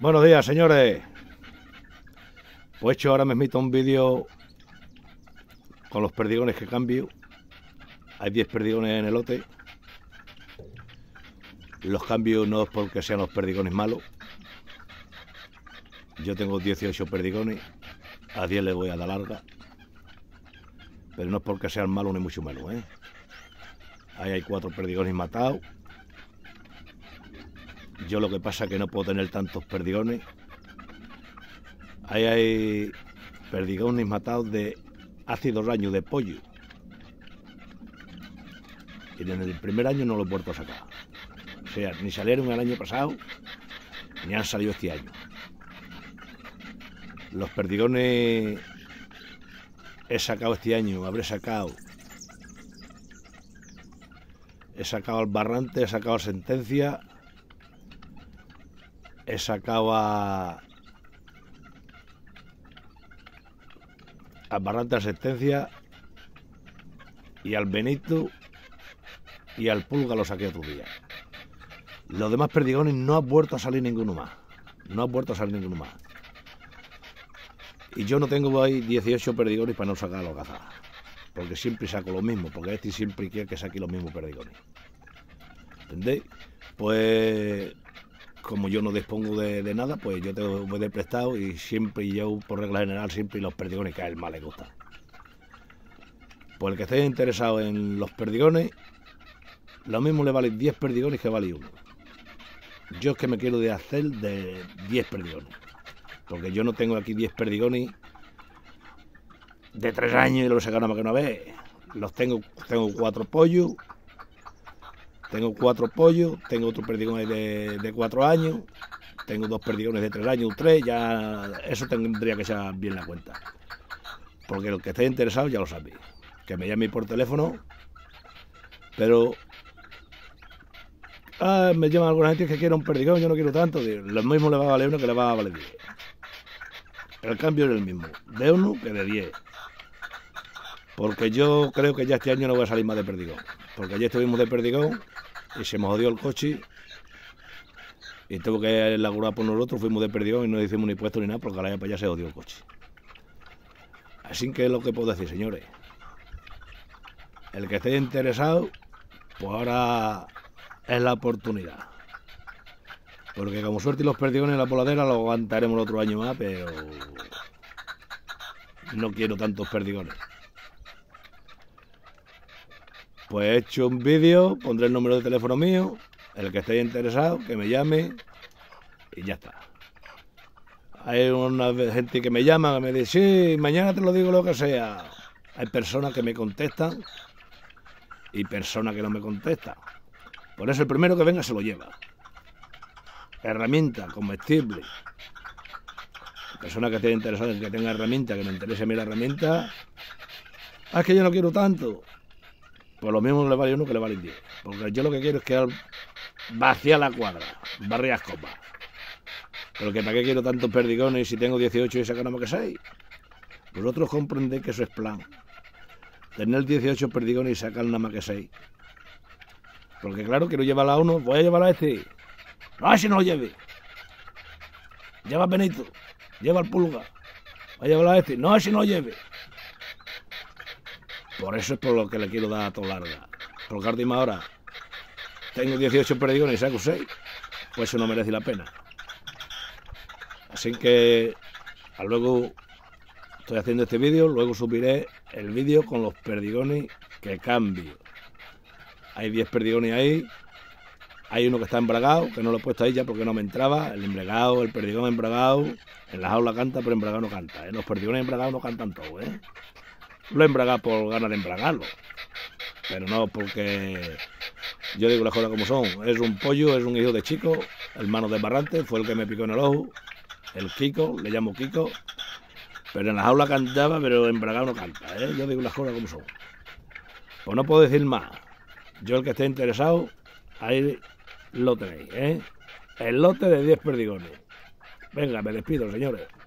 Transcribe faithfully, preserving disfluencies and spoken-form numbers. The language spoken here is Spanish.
Buenos días, señores. Pues he hecho ahora mismo un vídeo con los perdigones que cambio. Hay diez perdigones en el lote. Los cambio no es porque sean los perdigones malos. Yo tengo dieciocho perdigones. A diez le voy a dar larga. Pero no es porque sean malos ni mucho menos, ¿eh? Ahí hay cuatro perdigones matados. Yo lo que pasa es que no puedo tener tantos perdigones. Ahí hay perdigones matados de hace dos años de pollo. Y en el primer año no los he vuelto a sacar. O sea, ni salieron el año pasado, ni han salido este año. Los perdigones he sacado este año, habré sacado. He sacado al Barrante, he sacado a Sentencia. He sacado a... al Barrante, a Sentencia. Y al Benito. Y al Pulga lo saqué otro día. Los demás perdigones no ha vuelto a salir ninguno más. No ha vuelto a salir ninguno más. Y yo no tengo ahí dieciocho perdigones para no sacar a los gazadas. Porque siempre saco lo mismo. Porque este siempre quiere que saque los mismos perdigones. ¿Entendéis? Pues... como yo no dispongo de, de nada, pues yo te voy de prestado y siempre, yo por regla general, siempre los perdigones que a él más le gustan. Pues el que esté interesado en los perdigones, lo mismo le valen diez perdigones que vale uno. Yo es que me quiero de hacer de diez perdigones, porque yo no tengo aquí diez perdigones de tres años y los sacaron más que una vez. Los tengo, tengo cuatro pollos. Tengo cuatro pollos, tengo otro perdigón de, de cuatro años, tengo dos perdigones de tres años, tres, ya eso tendría que ser bien la cuenta. Porque los que estéis interesados ya lo sabéis, que me llaméis por teléfono, pero ah, me llaman alguna gente que quiere un perdigón, yo no quiero tanto, lo mismo le va a valer uno que le va a valer diez. El cambio es el mismo, de uno que de diez. Porque yo creo que ya este año no voy a salir más de perdigón. Porque ayer estuvimos de perdigón y se me jodió el coche. Y tuve que laburar por nosotros, fuimos de perdigón y no hicimos ni puesto ni nada porque a la ya para allá se jodió el coche. Así que es lo que puedo decir, señores. El que esté interesado, pues ahora es la oportunidad. Porque como suerte y los perdigones en la poladera lo aguantaremos el otro año más, pero no quiero tantos perdigones. Pues he hecho un vídeo, pondré el número de teléfono mío, el que esté interesado, que me llame y ya está. Hay una gente que me llama, que me dice, sí, mañana te lo digo lo que sea. Hay personas que me contestan y personas que no me contestan. Por eso el primero que venga se lo lleva. Herramienta, comestible. Persona que esté interesada en que tenga herramienta, que me interese a mí la herramienta. Ah, es que yo no quiero tanto. Pues lo mismo le vale uno que le vale diez. Porque yo lo que quiero es quedar vacía la cuadra, barrias copas. Pero que para qué quiero tantos perdigones si tengo dieciocho y sacar nada más que seis. Vosotros comprendéis que eso es plan. Tener dieciocho perdigones y sacar nada más que seis. Porque claro, quiero llevarla a uno, voy a llevarla a este. No, si no lo lleve. Lleva a Benito, lleva al Pulga. Voy a llevarla a este. No, si no lo lleve. Por eso es por lo que le quiero dar a todo larga. Porque a última hora tengo dieciocho perdigones y saco seis. Pues eso no merece la pena. Así que luego estoy haciendo este vídeo, luego subiré el vídeo con los perdigones que cambio. Hay diez perdigones ahí. Hay uno que está embragado, que no lo he puesto ahí ya porque no me entraba. El embragado, el perdigón embragado. En la jaula canta, pero embragado no canta, ¿eh? Los perdigones embragados no cantan todos, ¿eh? Lo he embragado por ganas de embragarlo, pero no porque yo digo las cosas como son. Es un pollo, es un hijo de chico, hermano de Barrante, fue el que me picó en el ojo, el Kiko, le llamo Kiko, pero en la jaula cantaba, pero embragado no canta, ¿eh? Yo digo las cosas como son. Pues no puedo decir más. Yo, el que esté interesado, ahí lo tenéis, ¿eh? El lote de diez perdigones. Venga, me despido, señores.